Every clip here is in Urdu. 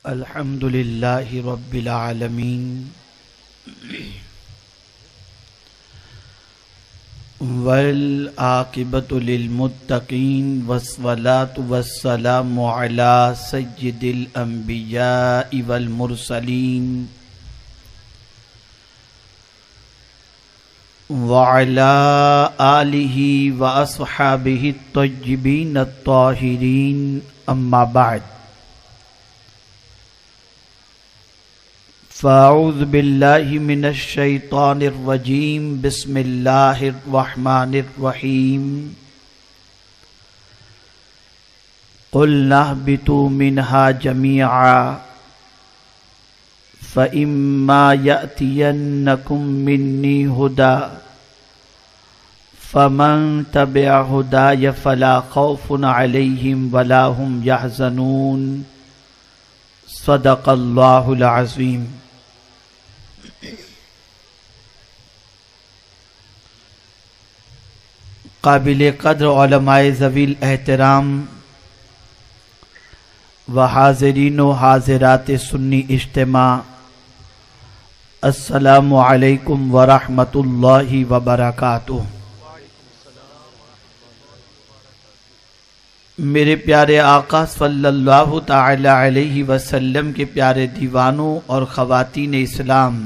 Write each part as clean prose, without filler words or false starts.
الحمد للہ رب العالمین والعاقبۃ للمتقین والصلاة والسلام علی سید الانبیاء والمرسلین وعلی آلہ واصحابہ الطیبین الطاہرین اما بعد فاعوذ باللہ من الشیطان الرجیم بسم اللہ الرحمن الرحیم قلنا اہبطوا منہا جمیعا فإما يأتينكم مني هدى فمن تبع هداي فلا خوف عليهم ولا هم يحزنون صدق اللہ العظیم۔ قابل قدر علماء ذوی الاحترام و حاضرین و حاضرات سنی اجتماع، السلام علیکم ورحمۃ اللہ وبرکاتہ۔ میرے پیارے آقا صلی اللہ تعالی علیہ وسلم کے پیارے دیوانوں اور خواتین اسلام،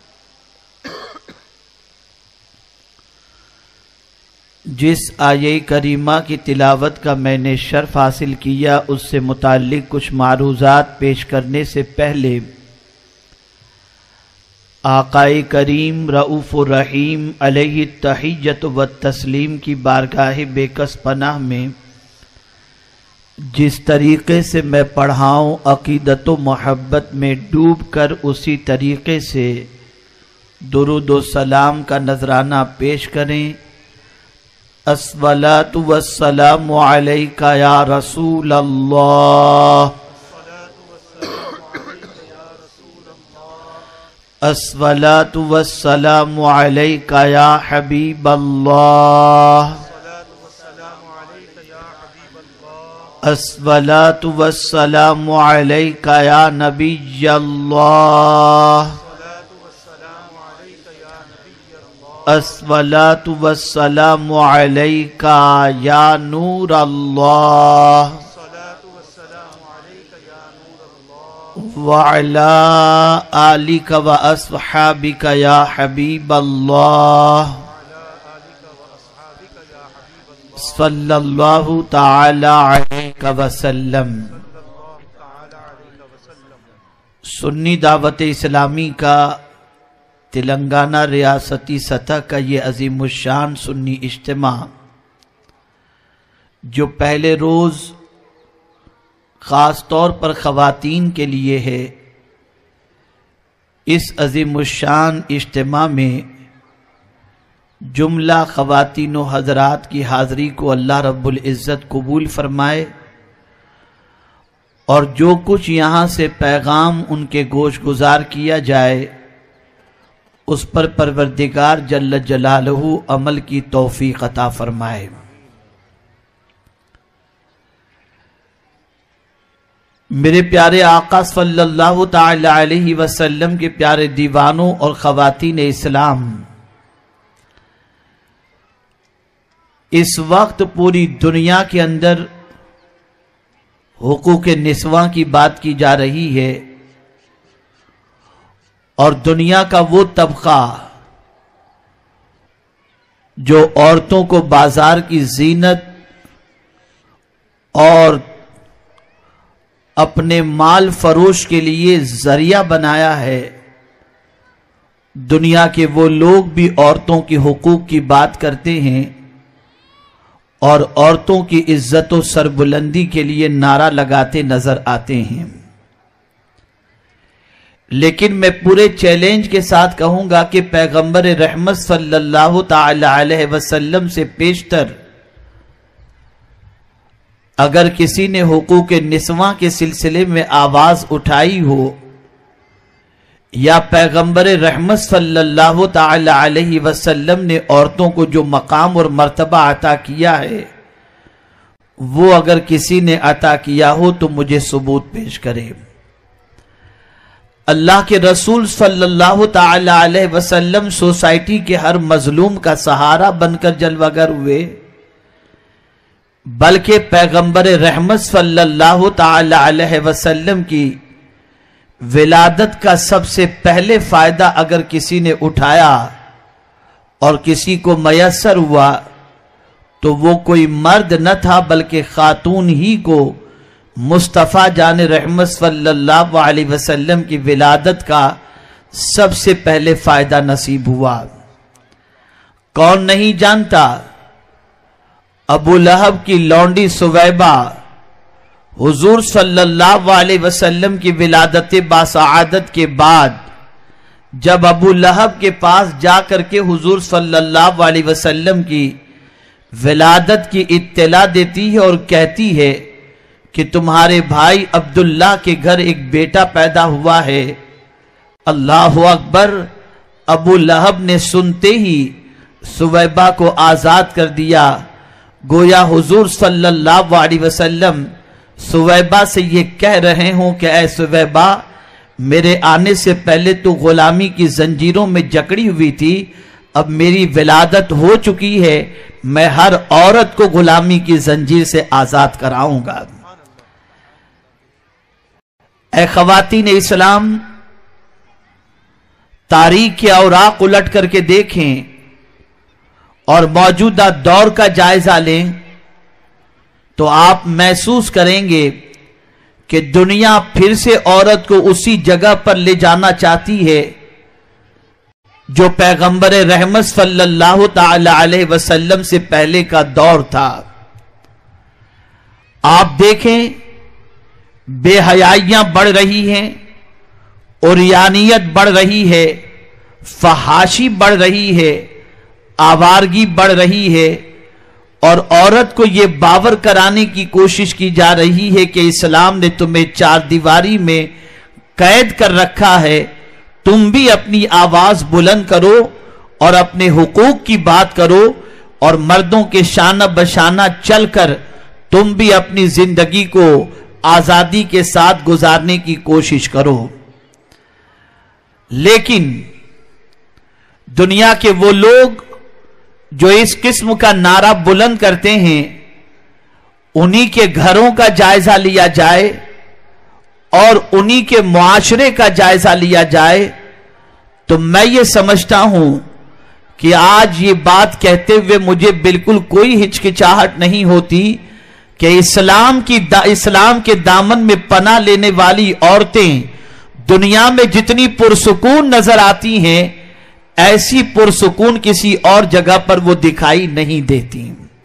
جس آیہ کریمہ کی تلاوت کا میں نے شرف حاصل کیا، اس سے متعلق کچھ معروضات پیش کرنے سے پہلے آقا کریم رؤوف الرحیم علیہ التحیۃ والتسلیم کی بارگاہ بے کس پناہ میں جس طریقے سے میں پڑھاؤں، عقیدت و محبت میں ڈوب کر اسی طریقے سے درود و سلام کا نذرانہ پیش کریں۔ الصلاۃ والسلام علیک یا رسول اللہ، الصلاۃ والسلام علیک یا حبیب اللہ، الصلاۃ والسلام علیک یا نبی اللہ، الصلاۃ والسلام علیک یا نور اللہ، وعلی آلک و اصحابک یا حبیب اللہ، صلی اللہ تعالی علیہ وسلم۔ سنی دعوت اسلامی کا تلنگانہ ریاستی سطح کا یہ عظیم الشان سنی اجتماع، جو پہلے روز خاص طور پر خواتین کے لیے ہے، اس عظیم الشان اجتماع میں جملہ خواتین و حضرات کی حاضری کو اللہ رب العزت قبول فرمائے، اور جو کچھ یہاں سے پیغام ان کے گوش گزار کیا جائے، اس پر پروردگار جل جلالہ عمل کی توفیق عطا فرمائے۔ میرے پیارے آقا صلی اللہ تعالی علیہ وسلم کے پیارے دیوانوں اور خواتین اسلام، اس وقت پوری دنیا کے اندر حقوق نسواں کی بات کی جا رہی ہے، اور دنیا کا وہ طبقہ جو عورتوں کو بازار کی زینت اور اپنے مال فروش کے لیے ذریعہ بنایا ہے، دنیا کے وہ لوگ بھی عورتوں کی حقوق کی بات کرتے ہیں اور عورتوں کی عزت و سربلندی کے لیے نعرہ لگاتے نظر آتے ہیں۔ لیکن میں پورے چیلنج کے ساتھ کہوں گا کہ پیغمبر رحمت صلی اللہ تعالی علیہ وسلم سے پیشتر اگر کسی نے حقوق نسواں کے سلسلے میں آواز اٹھائی ہو، یا پیغمبر رحمت صلی اللہ تعالی علیہ وسلم نے عورتوں کو جو مقام اور مرتبہ عطا کیا ہے، وہ اگر کسی نے عطا کیا ہو تو مجھے ثبوت پیش کرے۔ اللہ کے رسول صلی اللہ تعالی علیہ وسلم سوسائٹی کے ہر مظلوم کا سہارا بن کر جلوہ گر ہوئے، بلکہ پیغمبر رحمت صلی اللہ تعالی علیہ وسلم کی ولادت کا سب سے پہلے فائدہ اگر کسی نے اٹھایا اور کسی کو میسر ہوا تو وہ کوئی مرد نہ تھا بلکہ خاتون ہی کو مصطفیٰ جان رحمت صلی اللہ علیہ وسلم کی ولادت کا سب سے پہلے فائدہ نصیب ہوا۔ کون نہیں جانتا، ابو لہب کی لونڈی سویبہ حضور صلی اللہ علیہ وسلم کی ولادت باسعادت کے بعد جب ابو لہب کے پاس جا کر کے حضور صلی اللہ علیہ وسلم کی ولادت کی اطلاع دیتی ہے اور کہتی ہے کہ تمہارے بھائی عبداللہ کے گھر ایک بیٹا پیدا ہوا ہے، اللہ اکبر، ابو لہب نے سنتے ہی سویبہ کو آزاد کر دیا۔ گویا حضور صلی اللہ علیہ وسلم سویبہ سے یہ کہہ رہے ہوں کہ اے سویبہ، میرے آنے سے پہلے تو غلامی کی زنجیروں میں جکڑی ہوئی تھی، اب میری ولادت ہو چکی ہے، میں ہر عورت کو غلامی کی زنجیر سے آزاد کراؤں گا۔ اے خواتین اسلام، تاریخ کے اوراق الٹ کر کے دیکھیں اور موجودہ دور کا جائزہ لیں تو آپ محسوس کریں گے کہ دنیا پھر سے عورت کو اسی جگہ پر لے جانا چاہتی ہے جو پیغمبر رحمت صلی اللہ تعالی علیہ وسلم سے پہلے کا دور تھا۔ آپ دیکھیں، بے حیائیاں بڑھ رہی ہیں، عریانیت بڑھ رہی ہے، فحاشی بڑھ رہی ہے، آوارگی بڑھ رہی ہے، اور عورت کو یہ باور کرانے کی کوشش کی جا رہی ہے کہ اسلام نے تمہیں چار دیواری میں قید کر رکھا ہے، تم بھی اپنی آواز بلند کرو اور اپنے حقوق کی بات کرو اور مردوں کے شانہ بشانہ چل کر تم بھی اپنی زندگی کو آزادی کے ساتھ گزارنے کی کوشش کرو۔ لیکن دنیا کے وہ لوگ جو اس قسم کا نعرہ بلند کرتے ہیں، انہی کے گھروں کا جائزہ لیا جائے اور انہی کے معاشرے کا جائزہ لیا جائے تو میں یہ سمجھتا ہوں کہ آج یہ بات کہتے ہوئے مجھے بالکل کوئی ہچکچاہٹ نہیں ہوتی کہ اسلام کے دامن میں پناہ لینے والی عورتیں دنیا میں جتنی پرسکون نظر آتی ہیں، ایسی پرسکون کسی اور جگہ پر وہ دکھائی نہیں دیتی۔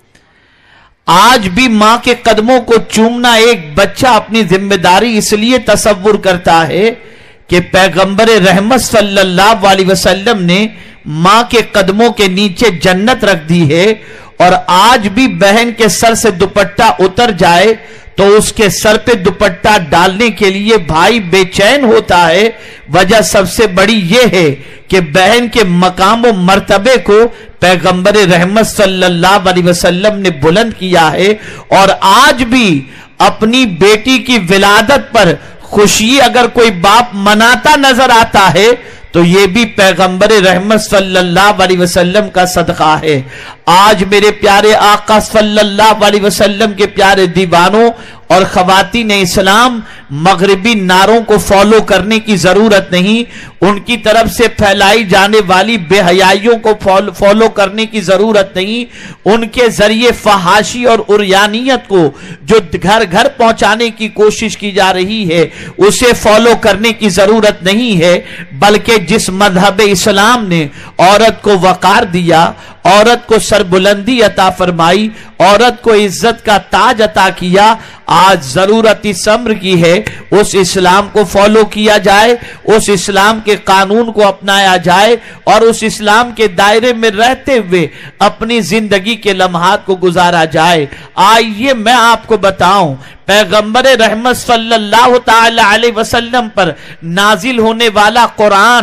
آج بھی ماں کے قدموں کو چومنا ایک بچہ اپنی ذمہ داری اس لیے تصور کرتا ہے کہ پیغمبر رحمت صلی اللہ علیہ وسلم نے ماں کے قدموں کے نیچے جنت رکھ دی ہے، اور آج بھی بہن کے سر سے دوپٹہ اتر جائے تو اس کے سر پہ دوپٹہ ڈالنے کے لیے بھائی بے چین ہوتا ہے۔ وجہ سب سے بڑی یہ ہے کہ بہن کے مقام و مرتبے کو پیغمبر رحمت صلی اللہ علیہ وسلم نے بلند کیا ہے، اور آج بھی اپنی بیٹی کی ولادت پر خوشی اگر کوئی باپ مناتا نظر آتا ہے تو یہ بھی پیغمبر رحمت صلی اللہ علیہ وسلم کا صدقہ ہے۔ آج میرے پیارے آقا صلی اللہ علیہ وسلم کے پیارے دیوانوں اور خواتین اسلام، مغربی نعروں کو فالو کرنے کی ضرورت نہیں، ان کی طرف سے پھیلائی جانے والی بے حیائیوں کو فالو کرنے کی ضرورت نہیں، ان کے ذریعے فحاشی اور عریانیت کو جو گھر گھر پہنچانے کی کوشش کی جا رہی ہے اسے فالو کرنے کی ضرورت نہیں ہے، بلکہ جس مذہب اسلام نے عورت کو وقار دیا، عورت کو سربلندی عطا فرمائی، عورت کو عزت کا تاج عطا کیا، آج ضرورت اس امر کی ہے اس اسلام کو فالو کیا جائے، اس اسلام کے قانون کو اپنایا جائے اور اس اسلام کے دائرے میں رہتے ہوئے اپنی زندگی کے لمحات کو گزارا جائے۔ آئیے میں آپ کو بتاؤں، پیغمبر رحمت صلی اللہ تعالی علیہ وسلم پر نازل ہونے والا قرآن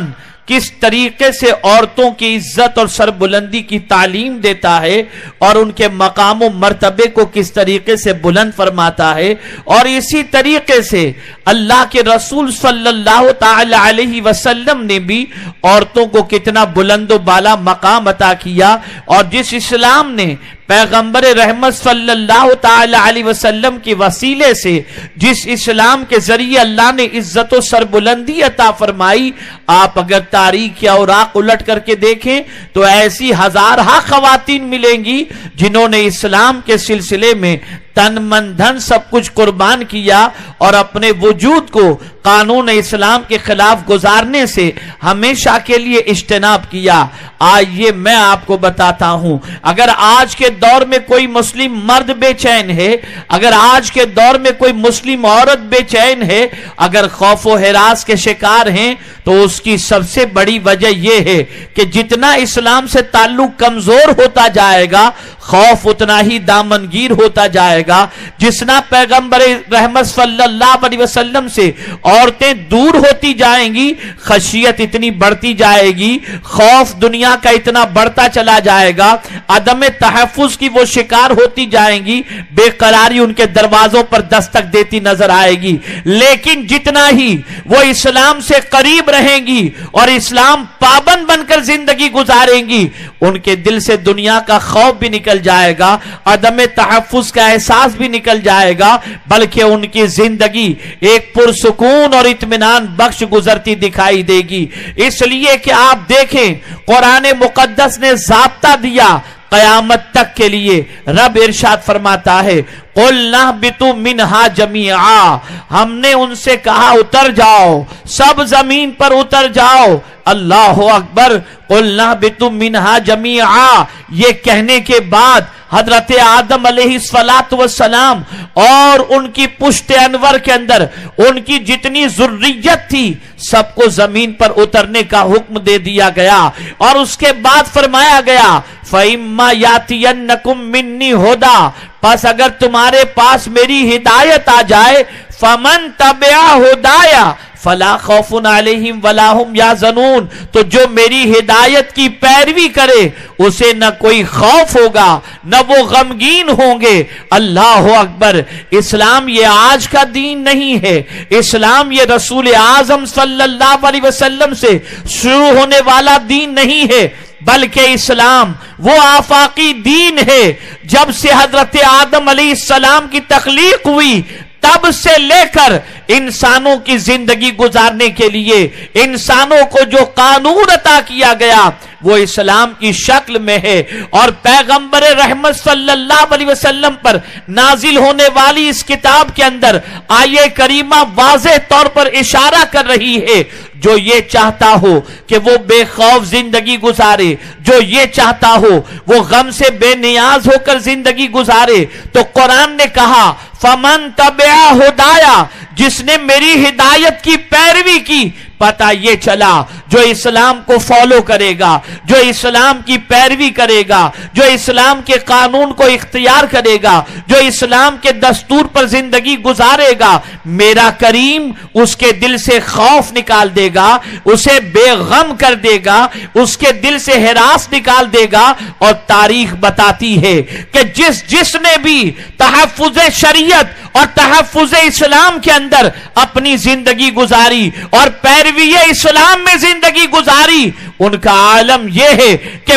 کس طریقے سے عورتوں کی عزت اور سربلندی کی تعلیم دیتا ہے اور ان کے مقام و مرتبے کو کس طریقے سے بلند فرماتا ہے، اور اسی طریقے سے اللہ کے رسول صلی اللہ تعالی علیہ وسلم نے بھی عورتوں کو کتنا بلند و بالا مقام عطا کیا، اور جس اسلام نے پیغمبر رحمت صلی اللہ تعالی علیہ وسلم کی وسیلے سے جس اسلام کے ذریعے اللہ نے عزت و سربلندی عطا فرمائی، آپ اگر تاریخ یا اوراق الٹ کر کے دیکھیں تو ایسی ہزارہ خواتین ملیں گی جنہوں نے اسلام کے سلسلے میں تن من دھن سب کچھ قربان کیا اور اپنے وجود کو قانون اسلام کے خلاف گزارنے سے ہمیشہ کے لیے اجتناب کیا۔ آئیے میں آپ کو بتاتا ہوں، اگر آج کے دور میں کوئی مسلم مرد بے چین ہے، اگر آج کے دور میں کوئی مسلم عورت بے چین ہے، اگر خوف و ہراس کے شکار ہیں، تو اس کی سب سے بڑی وجہ یہ ہے کہ جتنا اسلام سے تعلق کمزور ہوتا جائے گا، خوف اتنا ہی دامنگیر ہوتا جائے گا۔ جسنا پیغمبر رحمت صلی اللہ علیہ وسلم سے عورتیں دور ہوتی جائیں گی، خشیت اتنی بڑھتی جائے گی، خوف دنیا کا اتنا بڑھتا چلا جائے گا، عدم تحفظ کی وہ شکار ہوتی جائیں گی، بے قراری ان کے دروازوں پر دستک دیتی نظر آئے گی۔ لیکن جتنا ہی وہ اسلام سے قریب رہیں گی اور اسلام پابند بن کر زندگی گزاریں گی، ان کے دل سے دنیا کا خوف بھی نکل جائے گا، عدم تحفظ کا احساس بھی نکل جائے گا، بلکہ ان کی زندگی ایک پرسکون اور اطمینان بخش گزرتی دکھائی دے گی۔ اس لیے کہ آپ دیکھیں قرآن مقدس نے ضابطہ دیا قیامت تک کے لیے۔ رب ارشاد فرماتا ہے قُلْ نَهْبِطُ مِنْهَا جَمِيعًا، ہم نے ان سے کہا اتر جاؤ، سب زمین پر اتر جاؤ۔ اللہ اکبر، قُلْ نَهْبِطُ مِنْهَا جَمِيعًا، یہ کہنے کے بعد حضرت آدم علیہ السلام اور ان کی پشت انور کے اندر ان کی جتنی ذریت تھی سب کو زمین پر اترنے کا حکم دے دیا گیا، اور اس کے بعد فرمایا گیا فَإِمَّا يَأْتِيَنَّكُم مِّنِّي هُدًى، پس اگر تمہارے پاس میری ہدایت آ جائے، فَمَن تَبِعَ هُدَايَ فَلَا خَوْفٌ عَلَيْهِمْ وَلَا هُمْ يَحْزَنُونَ، تو جو میری ہدایت کی پیروی کرے اسے نہ کوئی خوف ہوگا نہ وہ غمگین ہوں گے۔ اللہ اکبر، اسلام یہ آج کا دین نہیں ہے، اسلام یہ رسول اعظم صلی اللہ علیہ وسلم سے شروع ہونے والا دین نہیں ہے، بلکہ اسلام وہ آفاقی دین ہے۔ جب سے حضرت آدم علیہ السلام کی تخلیق ہوئی تب سے لے کر انسانوں کی زندگی گزارنے کے لیے انسانوں کو جو قانون عطا کیا گیا وہ اسلام کی شکل میں ہے، اور پیغمبر رحمت صلی اللہ علیہ وسلم پر نازل ہونے والی اس کتاب کے اندر آیہ کریمہ واضح طور پر اشارہ کر رہی ہے، جو یہ چاہتا ہو کہ وہ بے خوف زندگی گزارے، جو یہ چاہتا ہو وہ غم سے بے نیاز ہو کر زندگی گزارے، تو قرآن نے کہا فَمَن تَبِعَ هُدَايَ، جس نے میری ہدایت کی پیروی کی، پتہ یہ چلا جو اسلام کو فالو کرے گا، جو اسلام کی پیروی کرے گا، جو اسلام کے قانون کو اختیار کرے گا، جو اسلام کے دستور پر زندگی گزارے گا، میرا کریم اس کے دل سے خوف نکال دے گا، اسے بے غم کر دے گا، اس کے دل سے ہراس نکال دے گا۔ اور تاریخ بتاتی ہے کہ جس نے بھی تحفظ شریعت اور تحفظ اسلام کے اندر اپنی زندگی گزاری اور پیروی اسلام میں زندگی گزاری، ان کا عالم یہ ہے کہ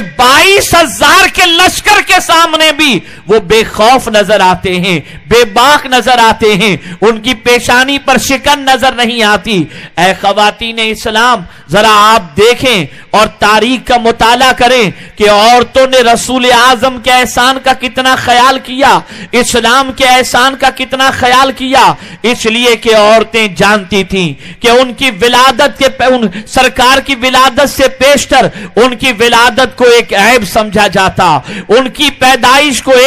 22,000 کے لشکر کے سامنے بھی وہ بے خوف نظر آتے ہیں، بے باک نظر آتے ہیں، ان کی پیشانی پر شکن نظر نہیں آتی۔ اے خواتین اسلام، ذرا آپ دیکھیں اور تاریخ کا مطالعہ کریں کہ عورتوں نے رسول اعظم کے احسان کا کتنا خیال کیا، اسلام کے احسان کا کتنا خیال کیا، اس لیے کہ عورتیں جانتی تھیں کہ ان کی ولادت کے سرکار کی ولادت سے बेशतर उनकी विलादत को एक ऐब समझा जाता, उनकी पैदाइश को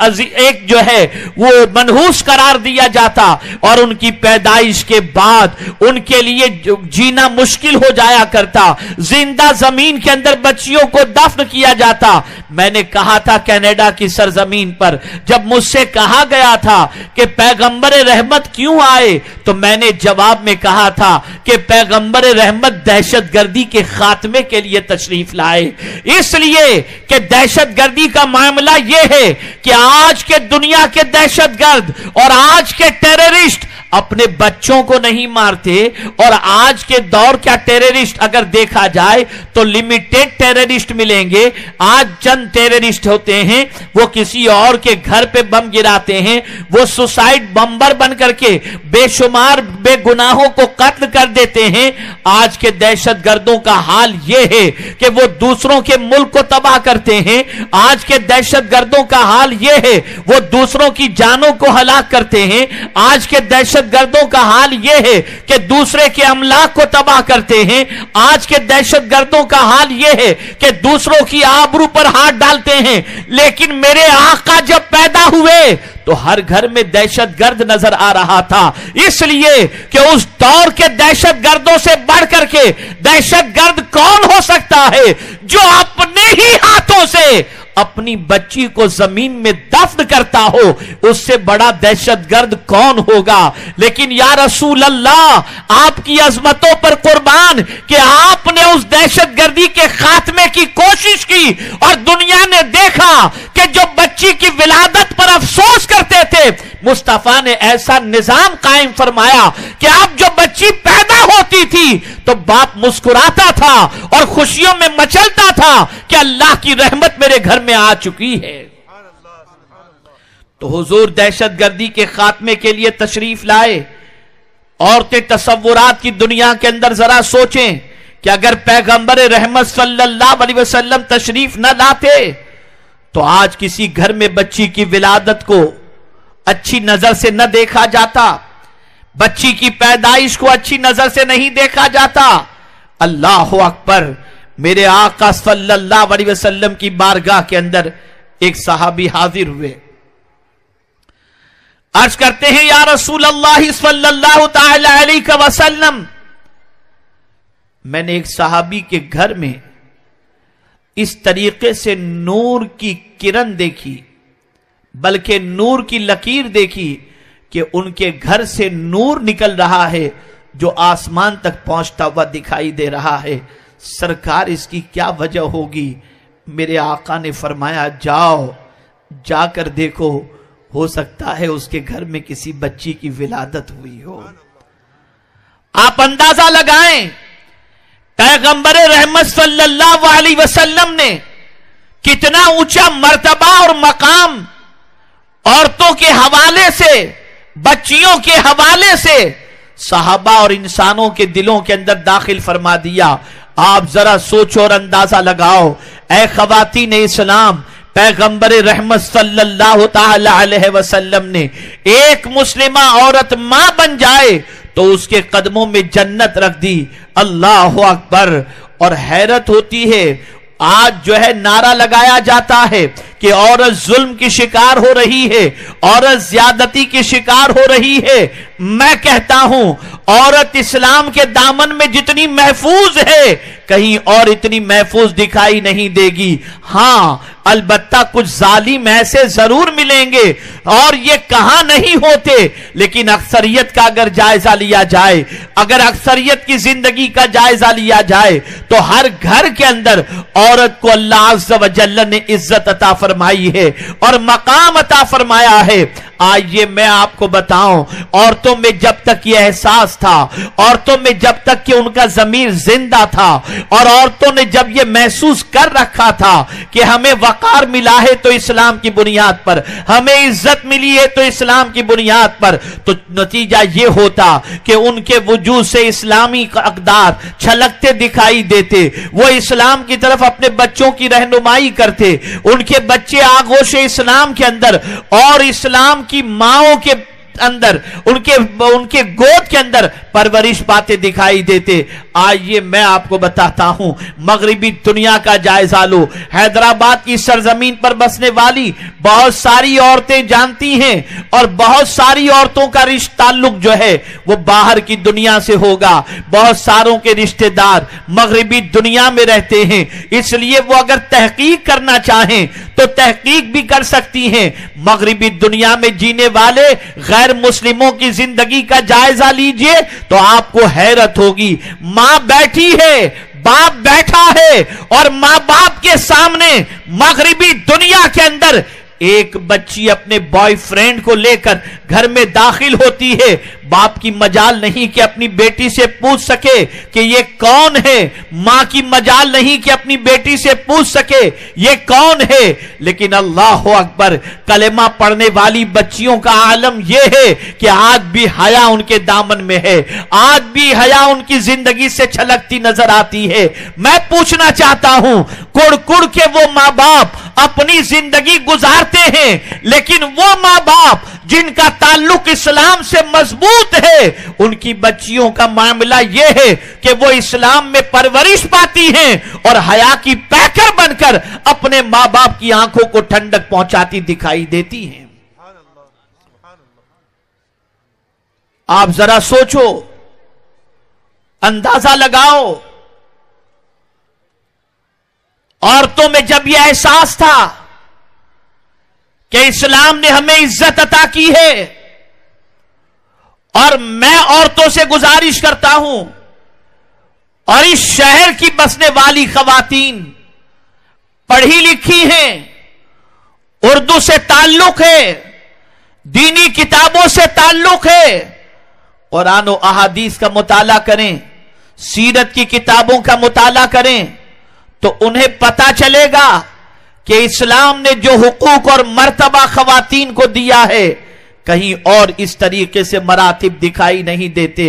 एक जो है वो मनहूस करार दिया जाता, और उनकी पैदाइश के बाद उनके लिए जीना मुश्किल हो जाया करता, जिंदा जमीन के अंदर बच्चियों को दफन किया जाता। मैंने कहा था कनाडा की सरजमीन पर जब मुझसे कहा गया था कि पैगंबर रहमत क्यों आए, तो मैंने जवाब में कहा था कि पैगंबर रहमत दहशतगर्दी के खात्मे के लिए तशरीफ लाए। इसलिए कि दहशतगर्दी का मामला यह है कि आज के दुनिया के दहशतगर्द और आज के टेररिस्ट अपने बच्चों को नहीं मारते, और आज के दौर का टेररिस्ट अगर देखा जाए तो लिमिटेड टेररिस्ट मिलेंगे। आज चंद टेररिस्ट होते हैं, वो किसी और के घर पे बम गिराते हैं, वो सुसाइड बम्बर बन करके बेशुमार बेगुनाहों को कत्ल कर देते हैं। आज के दहशतगर्दों का हाल यह है कि वो दूसरों के मुल्क को तबाह करते हैं। आज के दहशतगर्दों का हाल यह है वो दूसरों की जानों को हलाक करते हैं। आज के दहशतगर्दों का हाल यह है कि दूसरे के अमलाक को तबाह करते हैं। आज के दहशतगर्दों का हाल यह है कि दूसरों की आबरू पर हाथ डालते हैं। लेकिन मेरे आका जब पैदा हुए तो हर घर में दहशतगर्द नजर आ रहा था, इसलिए कि उस दौर के दहशतगर्दों से बढ़ करके दहशतगर्द कौन हो सकता है जो अपने ही हाथों से अपनी बच्ची को जमीन में दफन करता हो, उससे बड़ा दहशतगर्द कौन होगा। लेकिन या रसूल अल्लाह, आपकी अजमतों पर कुर्बान कि आपने उस दहशतगर्दी के खात्मे की कोशिश की, और दुनिया ने देखा कि जो बच्ची की विलादत पर अफसोस करते थे, मुस्तफा ने ऐसा निजाम कायम फरमाया कि अब जो बच्ची पैदा होती थी तो बाप मुस्कुराता था और खुशियों में मचलता था कि अल्लाह की रहमत मेरे घर में आ चुकी है। तो हुजूर दहशतगर्दी के खात्मे के लिए तशरीफ लाए। औरतें तसव्वुरात की दुनिया के अंदर जरा सोचें कि अगर पैगंबर रहमत सल्लल्लाहु अलैहि वसल्लम तशरीफ न लाते तो आज किसी घर में बच्ची की विलादत को अच्छी नजर से न देखा जाता, बच्ची की पैदाइश को अच्छी नजर से नहीं देखा जाता। अल्लाह अकबर। मेरे आका सल्लल्लाहु अलैहि वसल्लम की बारगाह के अंदर एक सहाबी हाजिर हुए, अर्ज करते हैं या रसूल अल्लाह सल्लल्लाहु तआला अलैहि वसल्लम, मैंने एक सहाबी के घर में इस तरीके से नूर की किरण देखी, बल्कि नूर की लकीर देखी कि उनके घर से नूर निकल रहा है जो आसमान तक पहुंचता हुआ दिखाई दे रहा है। सरकार इसकी क्या वजह होगी? मेरे आका ने फरमाया जाओ, जाकर देखो, हो सकता है उसके घर में किसी बच्ची की विलादत हुई हो। आप अंदाजा लगाएं पैगंबर रहमत सल्लल्लाहु अलैहि वसल्लम ने कितना ऊंचा मर्तबा और मकाम औरतों के हवाले से, बच्चियों के हवाले से सहाबा और इंसानों के दिलों के अंदर दाखिल फरमा दिया। आप जरा सोचो और अंदाजा लगाओ, ऐ ख़वातीन इस्लाम, पैगंबर रहमत सल्लल्लाहु ताला अलैहि वसल्लम ने एक मुस्लिमा औरत मां बन जाए तो उसके कदमों में जन्नत रख दी। अल्लाह अकबर। और हैरत होती है, आज जो है नारा लगाया जाता है कि औरत जुल्म की शिकार हो रही है, औरत ज्यादती की शिकार हो रही है। मैं कहता हूं औरत इस्लाम के दामन में जितनी महफूज है कहीं और इतनी महफूज दिखाई नहीं देगी। हां, अलबत्ता कुछ जालिम ऐसे जरूर मिलेंगे और ये कहां नहीं होते, लेकिन अक्सरियत का अगर जायजा लिया जाए, अगर अक्सरियत की जिंदगी का जायजा लिया जाए तो हर घर के अंदर औरत को अल्लाह अज़्ज़ व जल्ल ने इज्जत अता फरमाई है और मकाम अता फरमाया है। आइए मैं आपको बताऊं, औरतों में जब तक ये एहसास था, औरतों में जब तक कि उनका ज़मीर जिंदा था और औरतों ने जब ये महसूस कर रखा था कि हमें वकार मिला है तो इस्लाम की बुनियाद पर, हमें इज्जत मिली है तो इस्लाम की बुनियाद पर, तो नतीजा ये होता कि उनके वजूद से इस्लामी अक़दार छलकते दिखाई देते। वो इस्लाम की तरफ अपने बच्चों की रहनुमाई करते, उनके बच्चे आगोश इस्लाम के अंदर और इस्लाम की माओं के اندر ان کے گود کے اندر پرورش پاتے دکھائی دیتے. آئیے میں آپ کو بتاتا ہوں, مغربی دنیا کا جائزہ لو. حیدرآباد کی سرزمین پر بسنے والی بہت ساری عورتیں جانتی ہیں, اور بہت ساری عورتوں کا رشتہ تعلق جو ہے وہ باہر کی دنیا سے ہوگا. بہت ساروں کے رشتہ دار مغربی دنیا میں رہتے ہیں, اس لیے وہ اگر تحقیق کرنا چاہیں تو تحقیق بھی کر سکتی ہیں. مغربی دنیا میں جینے والے غیر مسلموں کی زندگی کا جائزہ لیجئے تو آپ کو حیرت ہوگی. ماں بیٹھی ہے, باپ بیٹھا ہے, اور ماں باپ کے سامنے مغربی دنیا کے اندر ایک بچی اپنے بوائے فرینڈ کو لے کر گھر میں داخل ہوتی ہے. باپ کی مجال نہیں کہ اپنی بیٹی سے پوچھ سکے کہ یہ کون ہے, ماں کی مجال نہیں کہ اپنی بیٹی سے پوچھ سکے یہ کون ہے. لیکن اللہ اکبر, کلمہ پڑھنے والی بچیوں کا عالم یہ ہے کہ آج بھی حیا ان کے دامن میں ہے, آج بھی حیا ان کی زندگی سے چھلکتی نظر آتی ہے. میں پوچھنا چاہتا ہوں, کڑ کڑ کے وہ ماں باپ اپنی زندگی گزارتے ہیں, لیکن وہ ماں باپ جن کا تعلق اسلام سے مضبوط ہے, ان کی بچیوں کا معاملہ یہ ہے کہ وہ اسلام میں پرورش پاتی ہیں اور حیا کی پیکر بن کر اپنے ماں باپ کی آنکھوں کو ٹھنڈک پہنچاتی دکھائی دیتی ہیں. آپ ذرا سوچو, اندازہ لگاؤ, عورتوں میں جب یہ احساس تھا کہ اسلام نے ہمیں عزت عطا کی ہے, اور میں عورتوں سے گزارش کرتا ہوں, اور اس شہر کی بسنے والی خواتین پڑھی لکھی ہیں, اردو سے تعلق ہے, دینی کتابوں سے تعلق ہے, قرآن و احادیث کا مطالعہ کریں, سیرت کی کتابوں کا مطالعہ کریں, تو انہیں پتا چلے گا کہ اسلام نے جو حقوق اور مرتبہ خواتین کو دیا ہے کہیں اور اس طریقے سے مراتب دکھائی نہیں دیتے.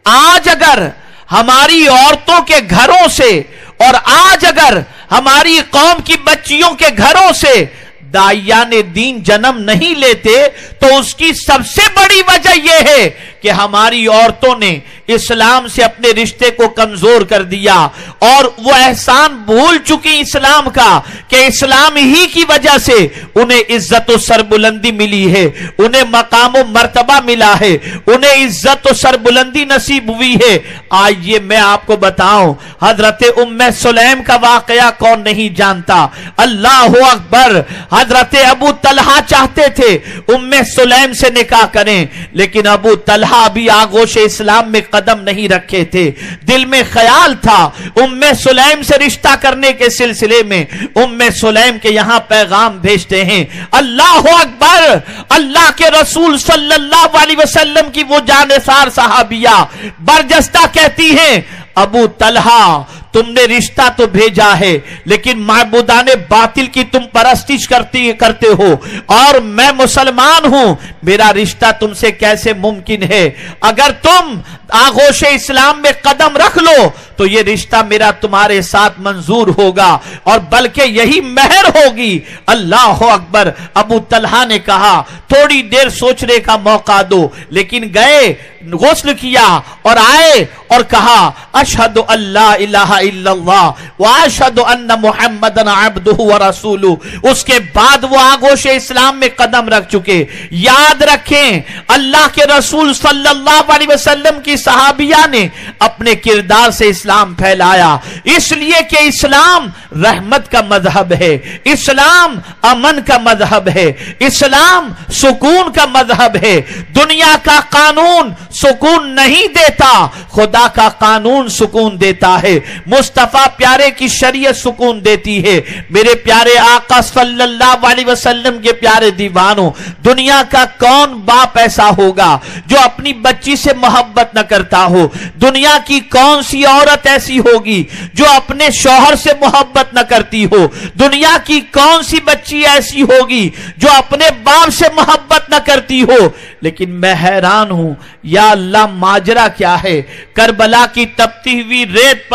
آج اگر ہماری عورتوں کے گھروں سے, اور آج اگر ہماری قوم کی بچیوں کے گھروں سے داعیان دین جنم نہیں لیتے تو اس کی سب سے بڑی وجہ یہ ہے کہ ہماری عورتوں نے اسلام سے اپنے رشتے کو کمزور کر دیا, اور وہ احسان بھول چکی اسلام کا کہ اسلام ہی کی وجہ سے انہیں عزت و سربلندی ملی ہے, انہیں مقام و مرتبہ ملا ہے, انہیں عزت و سربلندی نصیب ہوئی ہے. آئیے میں آپ کو بتاؤں, حضرت ام سلیم کا واقعہ کون نہیں جانتا. اللہ اکبر, حضرت ابو طلحہ چاہتے تھے ام سلیم سے نکاح کریں, لیکن ابو طلحہ بھی آغوش اسلام میں قدم نہیں رکھے تھے. دل میں خیال تھا ام سلیم سے رشتہ کرنے کے سلسلے میں ام سلیم کے یہاں پیغام بھیجتے ہیں. اللہ اکبر, اللہ کے رسول صلی اللہ علیہ وسلم کی وہ جانثار صحابیہ برجستہ کہتی ہیں, ابو طلحہ تم نے رشتہ تو بھیجا ہے لیکن معبودان باطل کی تم پرستش کرتے ہو, اور میں مسلمان ہوں, میرا رشتہ تم سے کیسے ممکن ہے؟ اگر تم آغوش اسلام میں قدم رکھ لو تو یہ رشتہ میرا تمہارے ساتھ منظور ہوگا, اور بلکہ یہی مہر ہوگی. اللہ اکبر. ابو طلحہ نے کہا تھوڑی دیر سوچنے کا موقع دو, لیکن گئے, غسل کیا اور آئے اور کہا اشہد اللہ الہ الا اللہ واشہد ان محمدن عبدہ ورسولہ. اس کے بعد وہ آغوش اسلام میں قدم رکھ چکے. یاد رکھیں, اللہ کے رسول صلی اللہ علیہ وسلم کی صحابیہ نے اپنے کردار سے اسلام پھیلایا, اس لیے کہ اسلام رحمت کا مذہب ہے, اسلام امن کا مذہب ہے, اسلام سکون کا مذہب ہے. دنیا کا قانون سکون نہیں دیتا, خدا کا قانون سکون دیتا ہے. مصطفیٰ پیارے کی شریعت سکون دیتی ہے. میرے پیارے آقا صلی اللہ علیہ وسلم کے پیارے دیوانوں, دنیا کا کون باپ ایسا ہوگا جو اپنی بچی سے محبت نہ کرتا ہو؟ دنیا کی کون سی عورت ایسی ہوگی جو اپنے شوہر سے محبت نہ کرتی ہو؟ دنیا کی کون سی بچی ایسی ہوگی جو اپنے باپ سے محبت نہ کرتی ہو؟ لیکن میں حیران ہوں, یا اللہ ماجرا کیا ہے؟ کربلا کی تپتی ہوئی ریت پر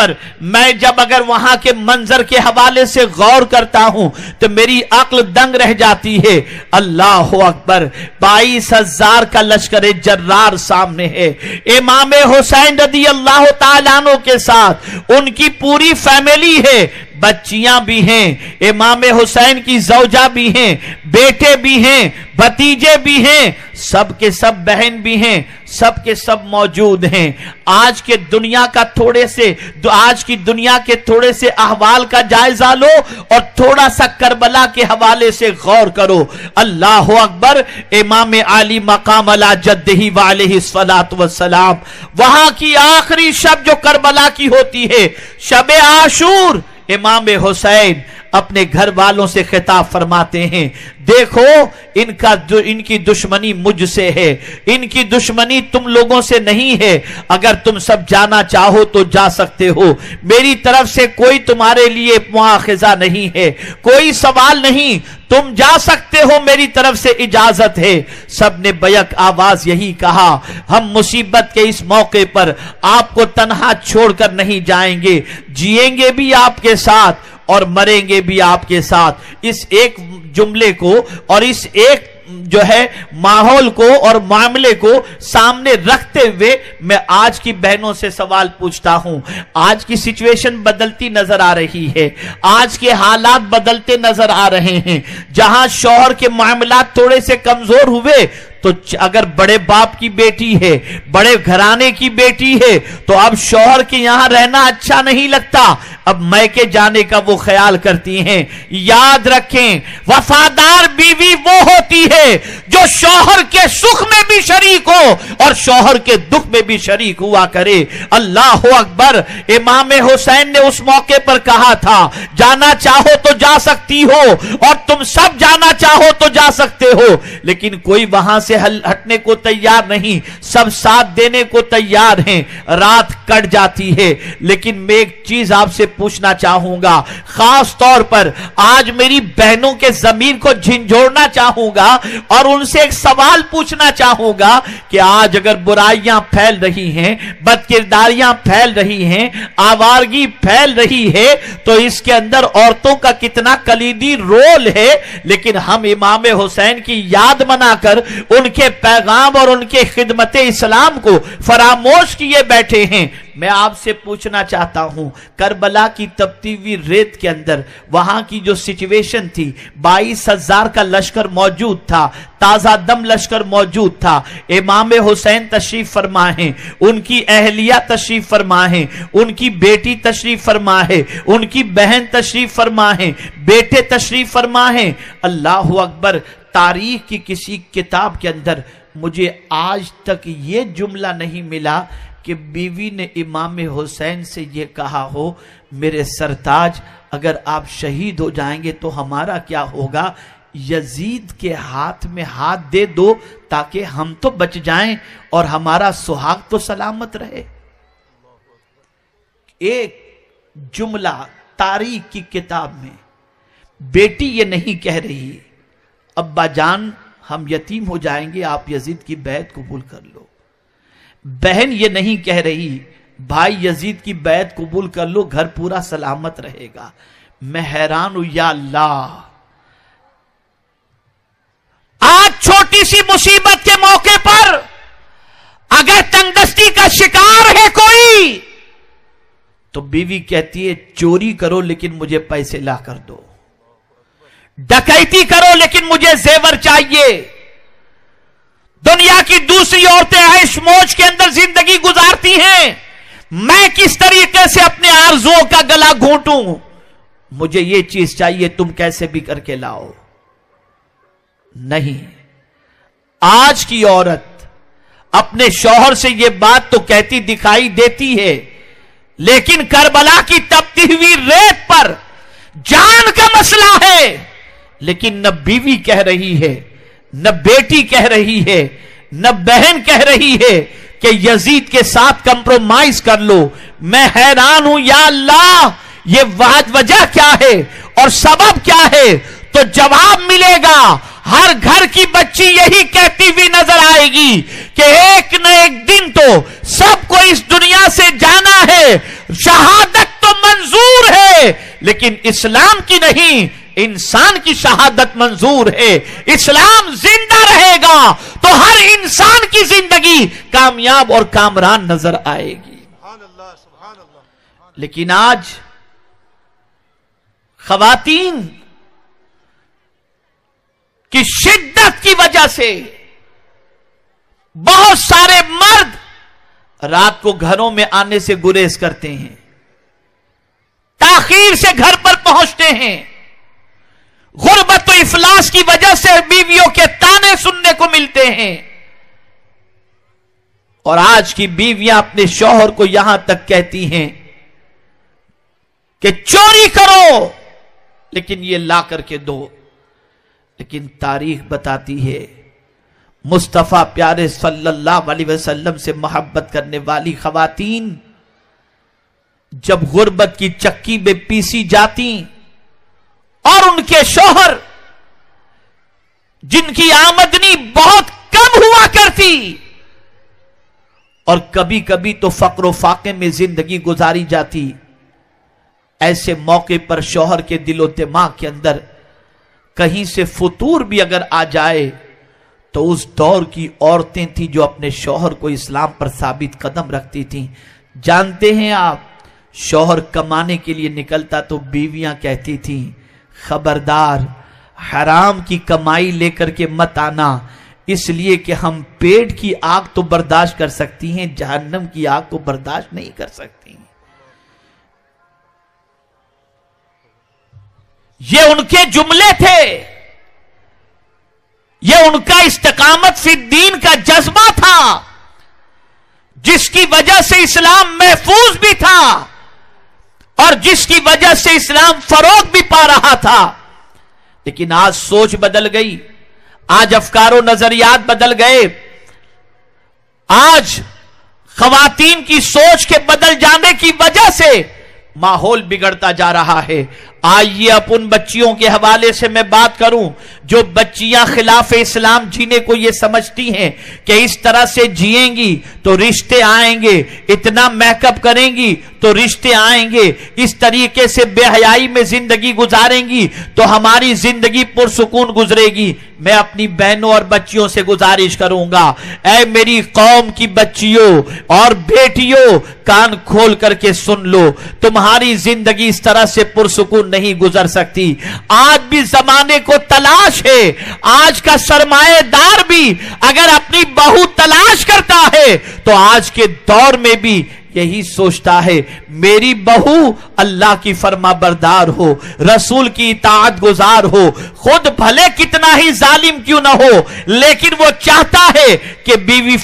میں جب اگر وہاں کے منظر کے حوالے سے غور کرتا ہوں تو میری عقل دنگ رہ جاتی ہے. اللہ اکبر، 22,000 کا لشکر جرار سامنے ہے. امام حسین رضی اللہ تعالیٰ عنہ کے ساتھ ان کی پوری فیملی ہے، بچیاں بھی ہیں، امام حسین کی زوجہ بھی ہیں، بیٹے بھی ہیں، بھتیجے بھی ہیں، سب کے سب بہن بھی ہیں، سب کے سب موجود ہیں. آج کی دنیا کے تھوڑے سے احوال کا جائزہ لو اور تھوڑا سا کربلا کے حوالے سے غور کرو. اللہ اکبر. امام علی مقام علی جدہ وعلیہ الصلاۃ والسلام، وہاں کی آخری شب جو کربلا کی ہوتی ہے، شب عاشور، امام حسین اپنے گھر والوں سے خطاب فرماتے ہیں، دیکھو ان کی دشمنی مجھ سے ہے، ان کی دشمنی تم لوگوں سے نہیں ہے. اگر تم سب جانا چاہو تو جا سکتے ہو، میری طرف سے کوئی تمہارے لیے مواخذہ نہیں ہے، کوئی سوال نہیں، تم جا سکتے ہو، میری طرف سے اجازت ہے. سب نے بیک آواز یہی کہا، ہم مصیبت کے اس موقع پر آپ کو تنہا چھوڑ کر نہیں جائیں گے، جیئیں گے بھی آپ کے ساتھ اور مریں گے بھی آپ کے ساتھ. اس ایک جملے کو اور اس ایک جو ہے ماحول کو اور معاملے کو سامنے رکھتے ہوئے میں آج کی بہنوں سے سوال پوچھتا ہوں. آج کی سچویشن بدلتی نظر آ رہی ہے، آج کے حالات بدلتے نظر آ رہے ہیں. جہاں شوہر کے معاملات تھوڑے سے کمزور ہوئے تو اگر بڑے باپ کی بیٹی ہے، بڑے گھرانے کی بیٹی ہے تو اب شوہر کے یہاں رہنا اچھا نہیں لگتا، اب میکے جانے کا وہ خیال کرتی ہیں. یاد رکھیں، وفادار بیوی وہ ہوتی ہے جو شوہر کے سکھ میں بھی شریک ہو اور شوہر کے دکھ میں بھی شریک ہوا کرے. اللہ اکبر. امام حسین نے اس موقع پر کہا تھا، جانا چاہو تو جا سکتی ہو اور تم سب جانا چاہو تو جا سکتے ہو، لیکن کوئی وہاں سے ہٹنے کو تیار نہیں، سب ساتھ دینے کو تیار ہیں. رات کٹ جاتی ہے، لیکن میں ایک چیز آپ سے پوچھنا چاہوں گا، خاص طور پر آج میری بہنوں کے ضمیر کو جھنجھوڑنا چاہوں گا اور ان سے ایک سوال پوچھنا چاہوں گا کہ آج اگر برائیاں پھیل رہی ہیں، بدکرداریاں پھیل رہی ہیں، آوارگی پھیل رہی ہے تو اس کے اندر عورتوں کا کتنا کلیدی رول ہے. لیکن ہم امام حسین کی یاد منا کر ان کے پیغام اور ان کے خدمت اسلام کو فراموش کیے بیٹھے ہیں. میں آپ سے پوچھنا چاہتا ہوں، کربلا کی تپتی ہوئی ریت کے اندر وہاں کی جو سچویشن تھی، 22,000 کا لشکر موجود تھا، تازہ دم لشکر موجود تھا. امام حسین تشریف فرما ہیں، ان کی اہلیہ تشریف فرما ہیں، ان کی بیٹی تشریف فرما ہے، ان کی بہن تشریف فرما ہیں، بیٹے تشریف فرما ہیں. اللہ اکبر. تاریخ کی کسی کتاب کے اندر مجھے آج تک یہ جملہ نہیں ملا کہ بیوی نے امام حسین سے یہ کہا ہو، میرے سرتاج اگر آپ شہید ہو جائیں گے تو ہمارا کیا ہوگا، یزید کے ہاتھ میں ہاتھ دے دو تاکہ ہم تو بچ جائیں اور ہمارا سہاگ تو سلامت رہے. ایک جملہ تاریخ کی کتاب میں. بیٹی یہ نہیں کہہ رہی ابا جان ہم یتیم ہو جائیں گے، آپ یزید کی بیعت قبول کر لو. بہن یہ نہیں کہہ رہی بھائی یزید کی بیعت قبول کر لو، گھر پورا سلامت رہے گا. میں حیران ہوں، یا اللہ، آج چھوٹی سی مصیبت کے موقع پر اگر تنگدستی کا شکار ہے کوئی تو بیوی کہتی ہے چوری کرو لیکن مجھے پیسے لا کر دو، ڈکیتی کرو لیکن مجھے زیور چاہیے. دنیا کی دوسری عورتیں عیش موج کے اندر زندگی گزارتی ہیں، میں کس طریقے سے اپنے آرزوؤں کا گلا گھونٹوں، مجھے یہ چیز چاہیے، تم کیسے بھی کر کے لاؤ. نہیں، آج کی عورت اپنے شوہر سے یہ بات تو کہتی دکھائی دیتی ہے، لیکن کربلا کی تپتی ہوئی ریت پر جان کا مسئلہ ہے. لیکن نہ بیوی کہہ رہی ہے، نہ بیٹی کہہ رہی ہے، نہ بہن کہہ رہی ہے کہ یزید کے ساتھ کمپرومائز کر لو. میں حیران ہوں، یا اللہ، یہ وجہ کیا ہے اور سبب کیا ہے؟ تو جواب ملے گا. ہر گھر کی بچی یہی کہتی ہوئی نظر آئے گی کہ ایک نہ ایک دن تو سب کو اس دنیا سے جانا ہے، شہادت تو اسلام کی نہیں، انسان کی شہادت منظور ہے۔ اسلام زندہ رہے گا تو ہر انسان کی زندگی کامیاب اور کامران نظر آئے گی۔ لیکن آج خواتین کی شدت کی وجہ سے بہت سارے مرد رات کو گھروں میں آنے سے گریز کرتے ہیں، تاخیر سے گھر پر پہنچتے ہیں، غربت و افلاس کی وجہ سے بیویوں کے طعنے سننے کو ملتے ہیں، اور آج کی بیویاں اپنے شوہر کو یہاں تک کہتی ہیں کہ چوری کرو لیکن یہ لا کر کے دو۔ لیکن تاریخ بتاتی ہے مصطفیٰ پیارے صلی اللہ علیہ وسلم سے محبت کرنے والی خواتین جب غربت کی چکی میں پیسی جاتی اور ان کے شوہر جن کی آمدنی بہت کم ہوا کرتی اور کبھی کبھی تو فقر و فاقے میں زندگی گزاری جاتی، ایسے موقع پر شوہر کے دل و دماغ کے اندر کہیں سے فطور بھی اگر آ جائے تو اس دور کی عورتیں تھیں جو اپنے شوہر کو اسلام پر ثابت قدم رکھتی تھیں۔ جانتے ہیں آپ، شوہر کمانے کے لیے نکلتا تو بیویاں کہتی تھیں خبردار حرام کی کمائی لے کر کے مت آنا، اس لیے کہ ہم پیٹ کی آگ تو برداشت کر سکتی ہیں، جہنم کی آگ کو برداشت نہیں کر سکتی۔ یہ ان کے جملے تھے، یہ ان کا استقامت فی الدین کا جذبہ تھا جس کی وجہ سے اسلام محفوظ بھی تھا اور جس کی وجہ سے اسلام فروغ بھی پا رہا تھا۔ لیکن آج سوچ بدل گئی، آج افکار و نظریات بدل گئے، آج خواتین کی سوچ کے بدل جانے کی وجہ سے ماحول بگڑتا جا رہا ہے۔ آئیے اب ان بچیوں کے حوالے سے میں بات کروں جو بچیاں خلاف اسلام جینے کو یہ سمجھتی ہیں کہ اس طرح سے جیئیں گی تو رشتے آئیں گے، اتنا میک اپ کریں گی تو رشتے آئیں گے، اس طریقے سے بے حیائی میں زندگی گزاریں گی تو ہماری زندگی پرسکون گزرے گی۔ میں اپنی بہنوں اور بچیوں سے گزارش کروں گا، اے میری قوم کی بچیوں اور بیٹیوں، کان کھول کر کے سن لو، تمہاری زندگی اس طرح سے پرسکون نہیں گزر سکتی۔ آج بھی زمانے کو تلاش ہے، آج کا سرمایہ دار بھی اگر اپنی بہو تلاش کرتا ہے تو آج کے دور میں بھی یہی سوچتا ہے میری بہو اللہ کی فرما بردار ہو، رسول کی اطاعت گزار ہو، خود بھلے کتنا ہی ظالم کیوں نہ ہو لیکن وہ چاہتا ہے کہ بیوی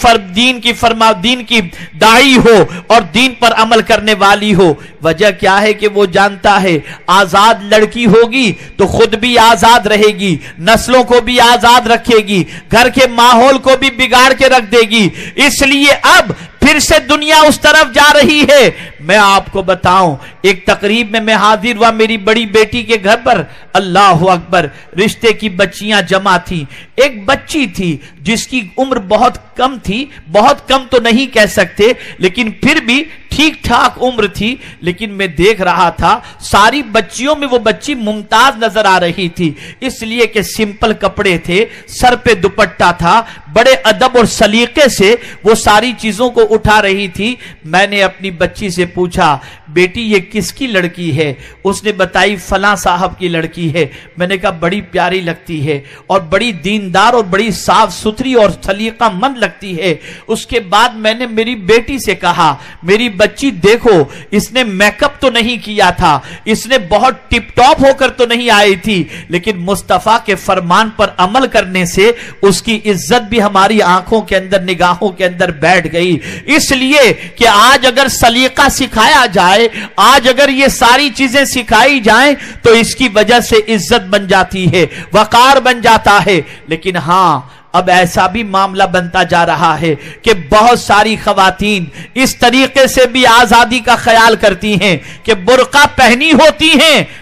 دین کی داعی ہو اور دین پر عمل کرنے والی ہو۔ وجہ کیا ہے کہ وہ جانتا ہے آزاد لڑکی ہوگی تو خود بھی آزاد رہے گی، نسلوں کو بھی آزاد رکھے گی، گھر کے ماحول کو بھی بگاڑ کے رکھ دے گی، اس لیے اب پھر سے دنیا اس طرف جا رہی ہے۔ میں آپ کو بتاؤں، ایک تقریب میں حاضر ہوا میری بڑی بیٹی کے گھر پر، اللہ اکبر، رشتے کی بچیاں جمع تھی۔ ایک بچی تھی جس کی عمر بہت کم تھی، بہت کم تو نہیں کہہ سکتے لیکن پھر بھی ٹھیک ٹھاک عمر تھی، لیکن میں دیکھ رہا تھا ساری بچیوں میں وہ بچی ممتاز نظر آ رہی تھی، اس لیے کہ سمپل کپڑے تھے، سر پہ دوپٹہ تھا، بڑے ادب اور سلیقے سے وہ ساری چیزوں کو اٹھا رہی تھی۔ میں نے اپنی بچی سے پوچھا بیٹی یہ کس کی لڑکی ہے؟ اس نے بتائی فلاں صاحب کی لڑکی ہے۔ میں نے کہا بڑی پیاری لگتی ہے اور بڑی دیندار اور بڑی صاف ستھری اور سلیقہ مند لگتی ہے۔ اس کے بعد میں نے میری بیٹی سے کہا میری بچی دیکھو اس نے میک اپ تو نہیں کیا تھا، اس نے بہت ٹپ ٹاپ ہو کر تو نہیں آئی تھی، لیکن مصطفیٰ کے فرمان پر عمل کرنے سے اس کی عزت بھی ہماری آنکھوں کے اندر نگاہوں کے اندر بیٹھ گئی۔ اس لیے کہ آج اگر سلیقہ سکھایا جائے، آج اگر یہ ساری چیزیں سکھائی جائیں تو اس کی وجہ سے عزت بن جاتی ہے، وقار بن جاتا ہے۔ لیکن ہاں اب ایسا بھی معاملہ بنتا جا رہا ہے کہ بہت ساری خواتین اس طریقے سے بھی آزادی کا خیال کرتی ہیں کہ برقع پہنی ہوتی ہیں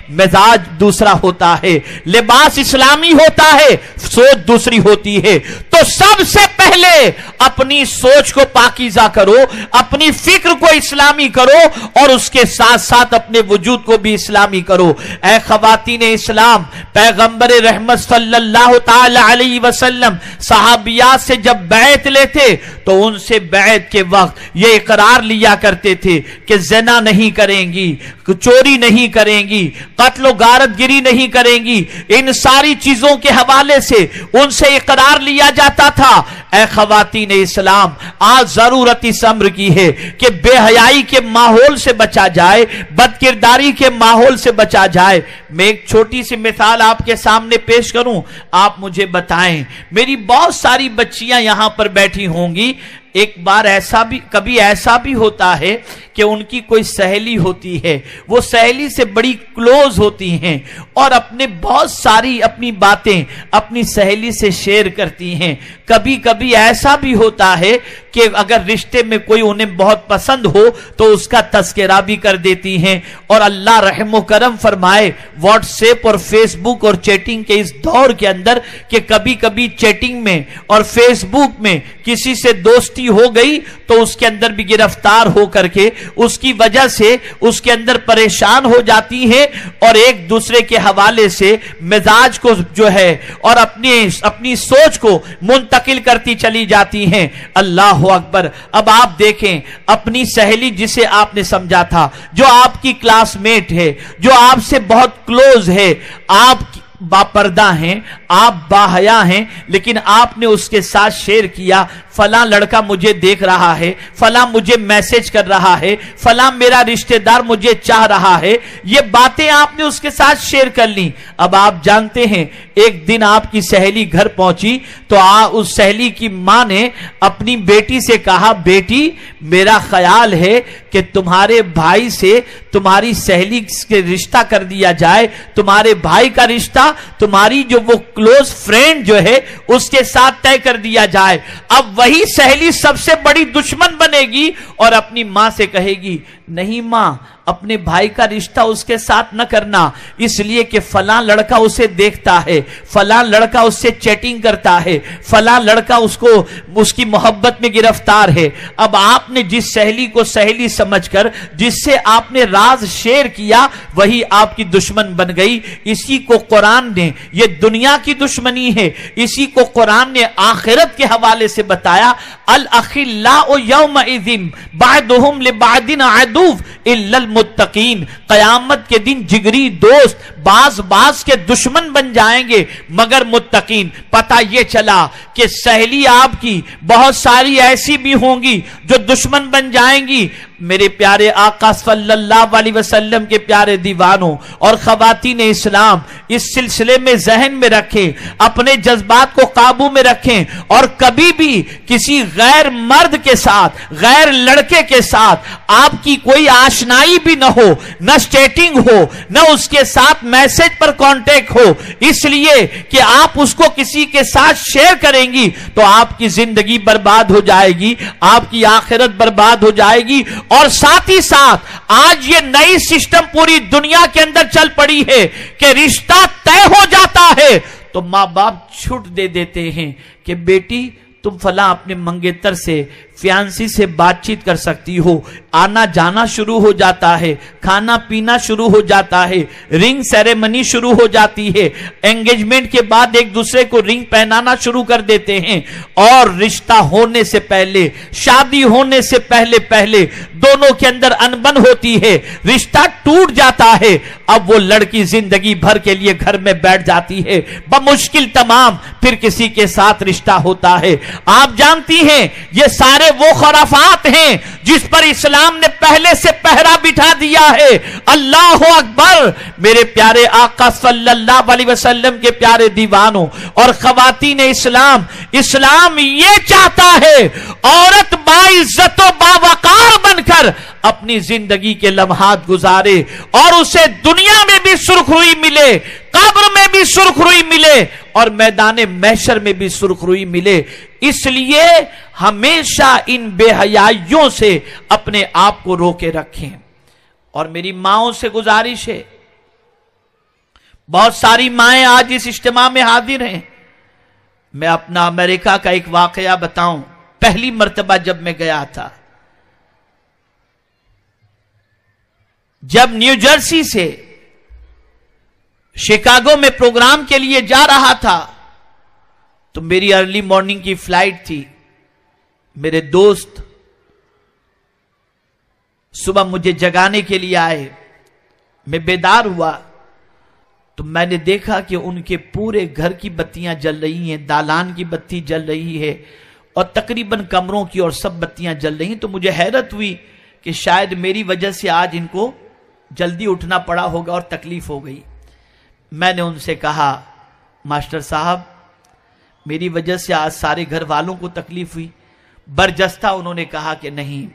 मिजाज दूसरा होता है, लिबास इस्लामी होता है, सोच दूसरी होती है। तो सबसे पहले अपनी सोच को पाकीज़ा करो, अपनी फिक्र को इस्लामी करो और उसके साथ साथ अपने वजूद को भी इस्लामी करो। ऐ ख़वातीन इस्लाम, पैगंबर रहमत सल्लल्लाहु ताला अलैहि वसल्लम सहाबियात से जब बैत लेते तो उनसे बैत के वक्त ये इकरार लिया करते थे कि ज़िना नहीं करेंगी, चोरी नहीं करेंगी, कत्ल गारतगिरी नहीं करेंगी। इन सारी चीजों के हवाले से उनसे इकरार लिया जाता था। ऐ ख़वातीन इस्लाम, आज जरूरत इस अम्र की है कि बेहयाई के माहौल से बचा जाए, बदकिरदारी के माहौल से बचा जाए। मैं एक छोटी सी मिसाल आपके सामने पेश करूं, आप मुझे बताएं। मेरी बहुत सारी बच्चियां यहां पर बैठी होंगी, एक बार कभी ऐसा भी होता है कि उनकी कोई सहेली होती है, वो सहेली से बड़ी क्लोज होती हैं और अपने बहुत सारी अपनी बातें अपनी सहेली से शेयर करती हैं। कभी कभी ऐसा भी होता है कि अगर रिश्ते में कोई उन्हें बहुत पसंद हो तो उसका तस्करा भी कर देती हैं। और अल्लाह रहम करम फरमाए, व्हाट्सएप और फेसबुक और चैटिंग के इस दौर के अंदर कि कभी कभी चैटिंग में और फेसबुक में किसी से दोस्ती हो गई तो उसके अंदर भी गिरफ्तार हो करके उसकी वजह से उसके अंदर परेशान हो जाती है और एक दूसरे के हवाले से मिजाज को जो है और अपनी सोच को मुंतकिल करती चली जाती हैं। अल्लाह अकबर। अब आप देखें, अपनी सहेली जिसे आपने समझा था, जो आपकी क्लासमेट है, जो आपसे बहुत क्लोज है, आप बापर्दा हैं, आप बाहया हैं, लेकिन आपने उसके साथ शेयर किया फलां लड़का मुझे देख रहा है, फलां मुझे मैसेज कर रहा है, फलां मेरा रिश्तेदार मुझे चाह रहा है, ये बातें आपने उसके साथ शेयर कर ली। अब आप जानते हैं, एक दिन आपकी सहेली घर पहुंची तो उस सहेली की मां ने अपनी बेटी से कहा, बेटी मेरा ख्याल है कि तुम्हारे भाई से तुम्हारी सहेली के रिश्ता कर दिया जाए, तुम्हारे भाई का रिश्ता तुम्हारी जो वो क्लोज फ्रेंड जो है उसके साथ तय कर दिया जाए। अब वही सहेली सबसे बड़ी दुश्मन बनेगी और अपनी मां से कहेगी, नहीं मां, अपने भाई का रिश्ता उसके साथ न करना, इसलिए कि फलां लड़का उसे देखता है, फलां लड़का उससे चैटिंग करता है, फलां लड़का उसकी मोहब्बत में गिरफ्तार है। अब आपने जिस सहेली को सहेली समझकर जिससे आपने राज शेयर किया वही आपकी दुश्मन बन गई। इसी को कुरान ने, ये दुनिया की दुश्मनी है, इसी को कुरान ने आखिरत के हवाले से बताया, अल अखिल्लाउ यौमइज़िन बअदुहुम लिबअदिन अदुव इल्लल मुत्तकीन। कयामत के दिन जिगरी दोस्त बाज के दुश्मन बन जाएंगे मगर मुत्तकीन। पता ये चला कि सहेली आपकी बहुत सारी ऐसी भी होंगी जो दुश्मन बन जाएंगी। मेरे प्यारे आका सल्लल्लाहु अलैहि वसल्लम के प्यारे दीवानों और खवातीन इस्लाम, इस सिलसिले में जहन में रखें, अपने जज्बात को काबू में रखें और कभी भी किसी गैर मर्द के साथ, गैर लड़के के साथ आपकी कोई आशनाई भी न हो, न चैटिंग हो, न उसके साथ मैसेज पर कांटेक्ट हो, इसलिए कि आप उसको किसी के साथ शेयर करेंगी तो आपकी जिंदगी बर्बाद हो जाएगी, आपकी आखिरत बर्बाद हो जाएगी। और साथ ही साथ आज ये नई सिस्टम पूरी दुनिया के अंदर चल पड़ी है कि रिश्ता तय हो जाता है तो मां बाप छूट दे देते हैं कि बेटी तुम फला अपने मंगेतर से, फियांसी से बातचीत कर सकती हो, आना जाना शुरू हो जाता है, खाना पीना शुरू हो जाता है, रिंग सेरेमनी शुरू हो जाती है, एंगेजमेंट के बाद एक दूसरे को रिंग पहनाना शुरू कर देते हैं और रिश्ता होने से पहले, शादी होने से पहले पहले दोनों के अंदर अनबन होती है, रिश्ता टूट जाता है। अब वो लड़की जिंदगी भर के लिए घर में बैठ जाती है, बमुश्किल तमाम फिर किसी के साथ रिश्ता होता है। आप जानती हैं ये सारे वो खुराफात हैं जिस पर इस्लाम ने पहले से पहरा बिठा दिया है। अल्लाह अकबर। मेरे प्यारे आका सल्लल्लाहु अलैहि वसल्लम के प्यारे दीवानों और खवातीन इस्लाम, इस्लाम ये चाहता है औरत बाइज्जत व बावकार बनकर अपनी जिंदगी के लम्हात गुजारे और उसे दुनिया में भी सुरखरुई मिले, कब्र में भी सुरखरुई मिले और मैदान महशर में भी सुरखरुई मिले। इसलिए हमेशा इन बेहयाइयों से अपने आप को रोके रखें। और मेरी माओं से गुजारिश है, بہت ساری مائیں آج اس اجتماع میں حاضر ہیں. میں اپنا امریکہ کا ایک واقعہ بتاؤں. پہلی مرتبہ جب میں گیا تھا، جب نیو جرسی سے شکاگو میں پروگرام کے لیے جا رہا تھا تو میری ارلی مارننگ کی فلائٹ تھی. میرے دوست صبح مجھے جگانے کے لیے آئے. میں بیدار ہوا تو میں نے دیکھا کہ ان کے پورے گھر کی بتیاں جل رہی ہیں، دالان کی بتی جل رہی ہے اور تقریباً کمروں کی اور سب بتیاں جل رہی ہیں. تو مجھے حیرت ہوئی کہ شاید میری وجہ سے آج ان کو جلدی اٹھنا پڑا ہوگا اور تکلیف ہو گئی. میں نے ان سے کہا ماسٹر صاحب میری وجہ سے آج سارے گھر والوں کو تکلیف ہوئی؟ برجستہ انہوں نے کہا کہ نہیں،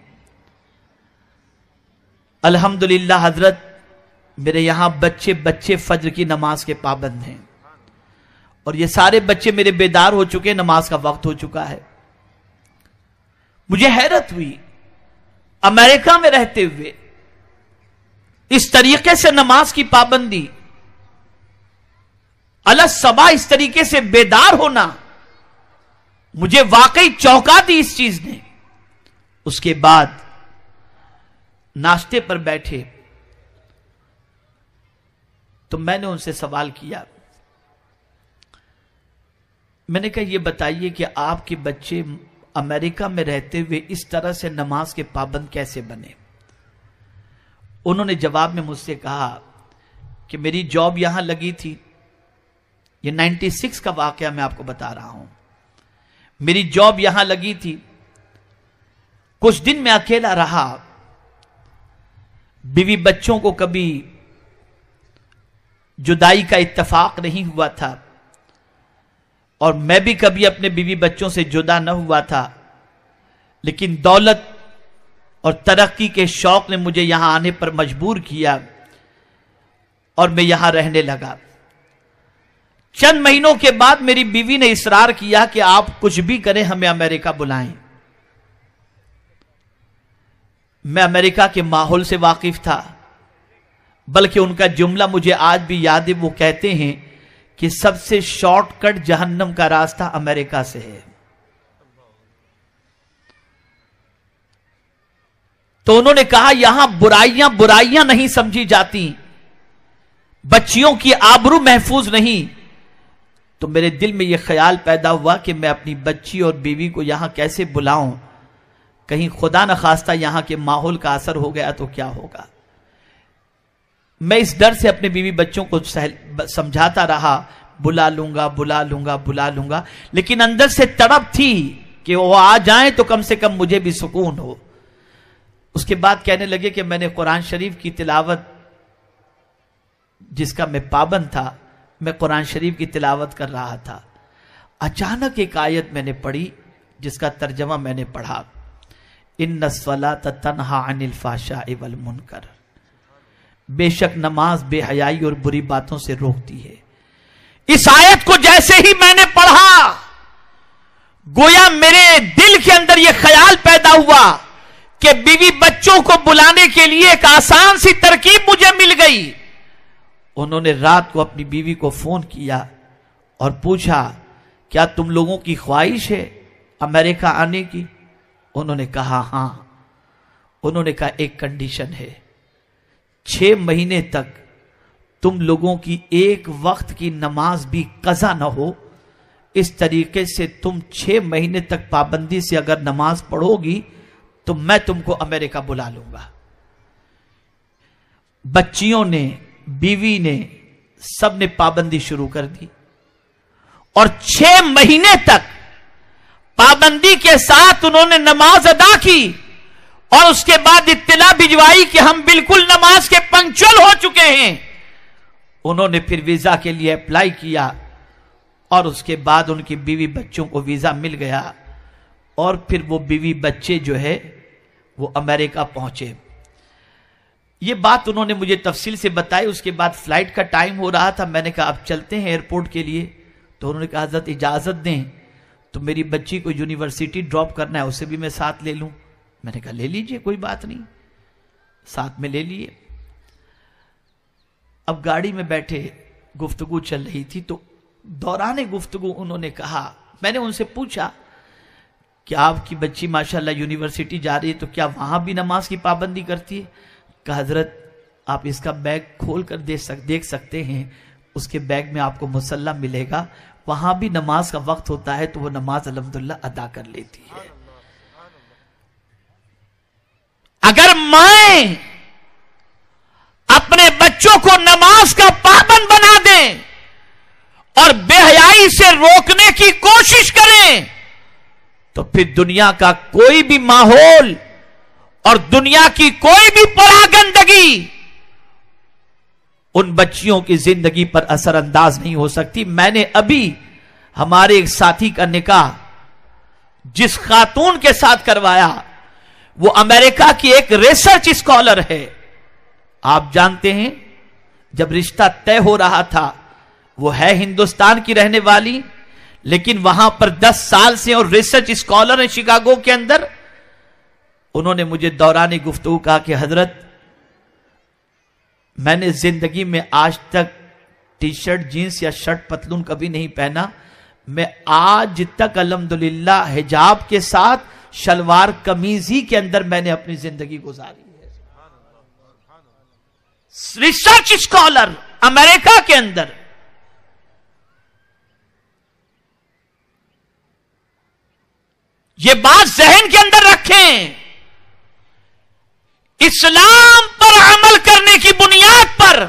الحمدللہ حضرت میرے یہاں بچے فجر کی نماز کے پابند ہیں اور یہ سارے بچے میرے بیدار ہو چکے، نماز کا وقت ہو چکا ہے. مجھے حیرت ہوئی امریکہ میں رہتے ہوئے اس طریقے سے نماز کی پابندی، الصبح اس طریقے سے بیدار ہونا، مجھے واقعی چونکا دی اس چیز نے. اس کے بعد ناشتے پر بیٹھے تو میں نے ان سے سوال کیا. میں نے کہا یہ بتائیے کہ آپ کے بچے امریکہ میں رہتے ہوئے اس طرح سے نماز کے پابند کیسے بنے؟ انہوں نے جواب میں مجھ سے کہا کہ میری جاب یہاں لگی تھی. یہ 96 کا واقعہ میں آپ کو بتا رہا ہوں. میری جاب یہاں لگی تھی. کچھ دن میں اکیلا رہا. بیوی بچوں کو کبھی جدائی کا اتفاق نہیں ہوا تھا اور میں بھی کبھی اپنے بیوی بچوں سے جدا نہ ہوا تھا، لیکن دولت اور ترقی کے شوق نے مجھے یہاں آنے پر مجبور کیا اور میں یہاں رہنے لگا. چند مہینوں کے بعد میری بیوی نے اصرار کیا کہ آپ کچھ بھی کریں ہمیں امریکہ بلائیں. میں امریکہ کے ماحول سے واقف تھا، بلکہ ان کا جملہ مجھے آج بھی یاد ہے. وہ کہتے ہیں کہ سب سے شارٹ کٹ جہنم کا راستہ امریکہ سے ہے. تو انہوں نے کہا یہاں برائیاں نہیں سمجھی جاتی، بچیوں کی آبرو محفوظ نہیں. تو میرے دل میں یہ خیال پیدا ہوا کہ میں اپنی بچی اور بیوی کو یہاں کیسے بلاؤں، کہیں خدا نخواستہ یہاں کے ماحول کا اثر ہو گیا تو کیا ہوگا. میں اس ڈر سے اپنے بیوی بچوں کو سمجھاتا رہا بلا لوں گا، لیکن اندر سے تڑپ تھی کہ وہ آ جائیں تو کم سے کم مجھے بھی سکون ہو. اس کے بعد کہنے لگے کہ میں نے قرآن شریف کی تلاوت، جس کا میں پابند تھا، میں قرآن شریف کی تلاوت کر رہا تھا. اچانک ایک آیت میں نے پڑھی جس کا ترجمہ میں نے پڑھا، ان الصلاۃ تنہی عن الفحشاء والمنکر، بے شک نماز بے حیائی اور بری باتوں سے روکتی ہے. اس آیت کو جیسے ہی میں نے پڑھا گویا میرے دل کے اندر یہ خیال پیدا ہوا کہ بیوی بچوں کو بلانے کے لیے ایک آسان سی ترکیب مجھے مل گئی. انہوں نے رات کو اپنی بیوی کو فون کیا اور پوچھا کیا تم لوگوں کی خواہش ہے امریکہ آنے کی؟ انہوں نے کہا ہاں. انہوں نے کہا ایک کنڈیشن ہے، 6 مہینے تک تم لوگوں کی ایک وقت کی نماز بھی قضا نہ ہو. اس طریقے سے تم 6 مہینے تک پابندی سے اگر نماز پڑھو گی تو میں تم کو امریکہ بلا لوں گا. بچیوں نے، بیوی نے، سب نے پابندی شروع کر دی اور 6 مہینے تک پابندی کے ساتھ انہوں نے نماز ادا کی اور اس کے بعد اطلاع بھجوائی کہ ہم بالکل نماز کے پنکچول ہو چکے ہیں. انہوں نے پھر ویزا کے لیے اپلائی کیا اور اس کے بعد ان کی بیوی بچوں کو ویزا مل گیا اور پھر وہ بیوی بچے جو ہے وہ امریکہ پہنچے. یہ بات انہوں نے مجھے تفصیل سے بتائی. اس کے بعد فلائٹ کا ٹائم ہو رہا تھا. میں نے کہا اب چلتے ہیں ایئرپورٹ کے لیے. تو انہوں نے کہا حضرت اجازت دیں تو میری بچی کو یونیورسٹی ڈراپ کرنا ہے، اسے بھی میں ساتھ لے لوں. میں نے کہا لے لیجئے، کوئی بات نہیں. ساتھ میں لے لیے. اب گاڑی میں بیٹھے گفتگو چل رہی تھی تو دوران گفتگو انہوں نے کہا، میں نے ان سے پوچھا کہ آپ کی بچی ماشاءاللہ یونیورسٹی جا رہی ہے تو کیا وہاں بھی نماز کی پابندی کرتی ہے؟ کہ حضرت آپ اس کا بیگ کھول کر دیکھ سکتے ہیں، اس کے بیگ میں آپ کو مصلی ملے گا، وہاں بھی نماز کا وقت ہوتا ہے تو وہ نماز الحمدللہ ادا کر لیتی ہے۔ اگر مائیں اپنے بچوں کو نماز کا پابند بنا دیں اور بے حیائی سے روکنے کی کوشش کریں تو پھر دنیا کا کوئی بھی ماحول اور دنیا کی کوئی بھی پراگندگی ان بچیوں کی زندگی پر اثر انداز نہیں ہو سکتی۔ میں نے ابھی ہمارے ایک ساتھی کا نکاح جس خاتون کے ساتھ کروایا، وہ امریکہ کی ایک ریسرچ اسکالر ہے۔ آپ جانتے ہیں جب رشتہ طے ہو رہا تھا، وہ ہے ہندوستان کی رہنے والی لیکن وہاں پر 10 سال سے اور ریسرچ اسکالر ہیں شکاگو کے اندر۔ انہوں نے مجھے دوران گفتگو کہا کہ حضرت میں نے زندگی میں آج تک ٹی شرٹ جینس یا شرٹ پتلون کبھی نہیں پہنا، میں آج تک الحمدللہ حجاب کے ساتھ شلوار قمیض ہی کے اندر میں نے اپنی زندگی گزاری ہے۔ ریسرچ اسکالر امریکہ کے اندر۔ یہ بات ذہن کے اندر رکھیں، اسلام پر عمل کرنے کی بنیاد پر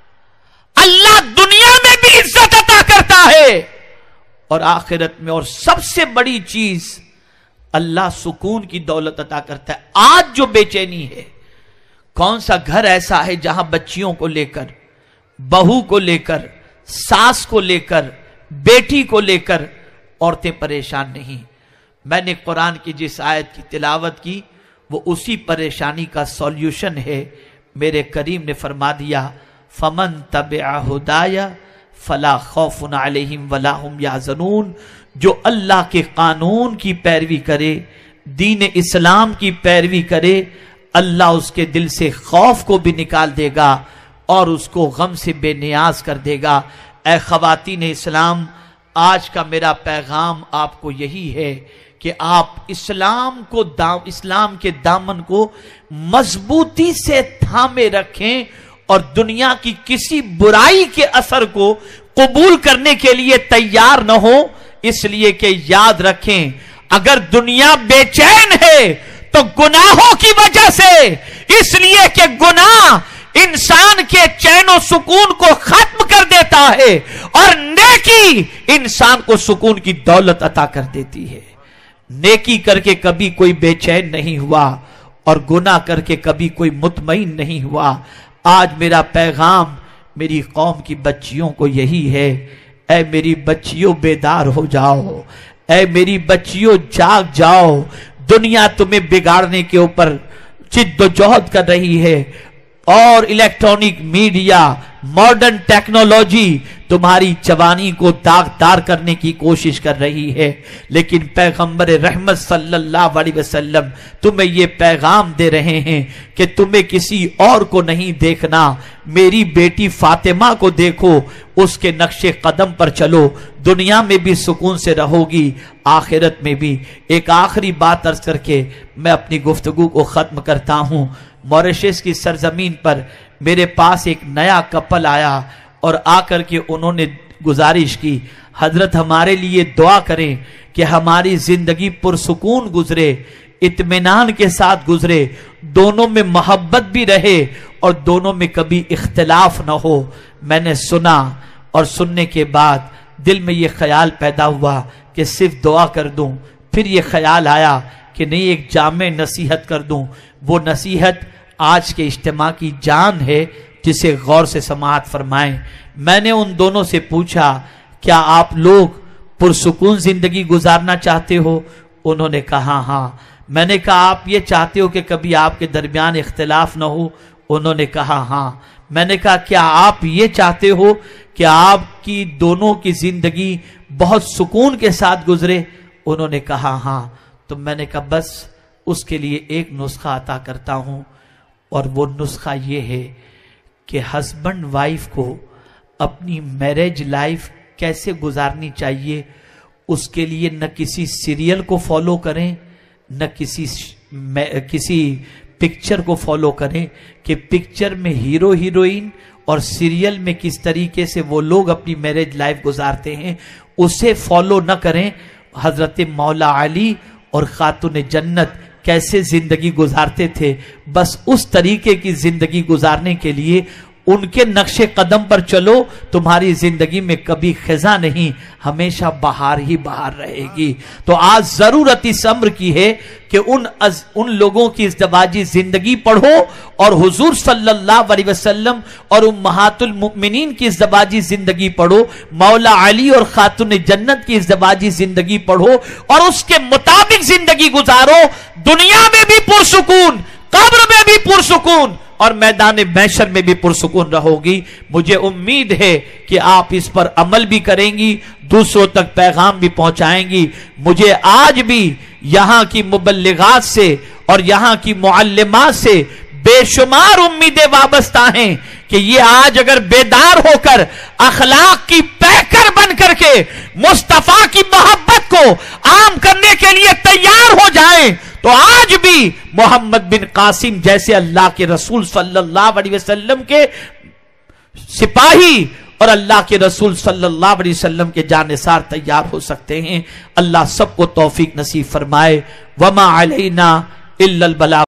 اللہ دنیا میں بھی عزت عطا کرتا ہے اور آخرت میں، اور سب سے بڑی چیز اللہ سکون کی دولت عطا کرتا ہے۔ آج جو بے چینی ہے، کون سا گھر ایسا ہے جہاں بچیوں کو لے کر، بہو کو لے کر، ساس کو لے کر، بیٹی کو لے کر عورتیں پریشان نہیں؟ میں نے قرآن کی جس آیت کی تلاوت کی وہ اسی پریشانی کا سولیوشن ہے۔ میرے کریم نے فرما دیا، فمن تبع ہدایا فلا خوف علیہم ولا ہم یحزنون۔ جو اللہ کے قانون کی پیروی کرے، دین اسلام کی پیروی کرے، اللہ اس کے دل سے خوف کو بھی نکال دے گا اور اس کو غم سے بے نیاز کر دے گا۔ اے خواتین اسلام، آج کا میرا پیغام آپ کو یہی ہے کہ آپ اسلام کے دامن کو مضبوطی سے تھامے رکھیں اور دنیا کی کسی برائی کے اثر کو قبول کرنے کے لیے تیار نہ ہو، اس لیے کہ یاد رکھیں اگر دنیا بے چین ہے تو گناہوں کی وجہ سے، اس لیے کہ گناہ انسان کے چین و سکون کو ختم کر دیتا ہے اور نیکی انسان کو سکون کی دولت عطا کر دیتی ہے۔ نیکی کر کے کبھی کوئی بے چین نہیں ہوا اور گناہ کر کے کبھی کوئی مطمئن نہیں ہوا۔ آج میرا پیغام میری قوم کی بچیوں کو یہی ہے، اے میری بچیوں بیدار ہو جاؤ، اے میری بچیوں جاگ جاؤ۔ دنیا تمہیں بگاڑنے کے اوپر جد و جہد کر رہی ہے اور الیکٹرانک میڈیا، ماڈرن ٹیکنالوجی تمہاری جوانی کو داغدار کرنے کی کوشش کر رہی ہے، لیکن پیغمبر رحمت صلی اللہ علیہ وسلم تمہیں یہ پیغام دے رہے ہیں کہ تمہیں کسی اور کو نہیں دیکھنا، میری بیٹی فاطمہ کو دیکھو، اس کے نقش قدم پر چلو، دنیا میں بھی سکون سے رہو گی، آخرت میں بھی۔ ایک آخری بات عرض کر کے میں اپنی گفتگو کو ختم کرتا ہوں۔ موریشس کی سرزمین پر میرے پاس ایک نیا کپل آیا اور آ کر کے انہوں نے گزارش کی، حضرت ہمارے لیے دعا کریں کہ ہماری زندگی پرسکون گزرے، اطمینان کے ساتھ گزرے، دونوں میں محبت بھی رہے اور دونوں میں کبھی اختلاف نہ ہو۔ میں نے سنا اور سننے کے بعد دل میں یہ خیال پیدا ہوا کہ صرف دعا کر دوں، پھر یہ خیال آیا کہ نہیں ایک جامع نصیحت کر دوں۔ وہ نصیحت آج کے اجتماع کی جان ہے جسے غور سے سماعت فرمائیں۔ میں نے ان دونوں سے پوچھا کیا آپ لوگ پرسکون زندگی گزارنا چاہتے ہو؟ انہوں نے کہا ہاں۔ میں نے کہا آپ یہ چاہتے ہو کہ کبھی آپ کے درمیان اختلاف نہ ہو؟ انہوں نے کہا ہاں۔ میں نے کہا کیا آپ یہ چاہتے ہو کہ آپ کی دونوں کی زندگی بہت سکون کے ساتھ گزرے؟ انہوں نے کہا ہاں۔ تو میں نے کہا بس اس کے لیے ایک نسخہ عطا کرتا ہوں، اور وہ نسخہ یہ ہے کہ ہسبینڈ وائف کو اپنی میرج لائف کیسے گزارنی چاہیے، اس کے لیے نہ کسی سیریل کو فالو کریں، نہ کسی پکچر کو فالو کریں کہ پکچر میں ہیرو ہیروئن اور سیریل میں کس طریقے سے وہ لوگ اپنی میرج لائف گزارتے ہیں اسے فالو نہ کریں۔ حضرت مولا علی اور خاتون جنت کیسے زندگی گزارتے تھے، بس اس طریقے کی زندگی گزارنے کے لیے ان کے نقش قدم پر چلو، تمہاری زندگی میں کبھی خزاں نہیں، ہمیشہ بہار ہی بہار رہے گی۔ تو آج ضرورت اس امر کی ہے کہ ان لوگوں کی ازدواجی زندگی پڑھو اور حضور صلی اللہ علیہ وسلم اور امہات المؤمنین کی ازدواجی زندگی پڑھو، مولا علی اور خاتون جنت کی ازدواجی زندگی پڑھو اور اس کے مطابق زندگی گزارو، دنیا میں بھی پرسکون، قبر میں بھی پرسکون اور میدان محشر میں بھی پرسکون رہو گی۔ مجھے امید ہے کہ آپ اس پر عمل بھی کریں گی، دوسروں تک پیغام بھی پہنچائیں گی۔ مجھے آج بھی یہاں کی مبلغات سے اور یہاں کی معلمات سے بے شمار امیدیں وابستہ ہیں کہ یہ آج اگر بیدار ہو کر اخلاق کی پیکر بن کر کے مصطفیٰ کی محبت کو عام کرنے کے لیے تیار ہو جائیں تو آج بھی محمد بن قاسم جیسے اللہ کے رسول صلی اللہ علیہ وسلم کے سپاہی اور اللہ کے رسول صلی اللہ علیہ وسلم کے جانثار تیار ہو سکتے ہیں۔ اللہ سب کو توفیق نصیب فرمائے۔ وما علینا الا البلاغ۔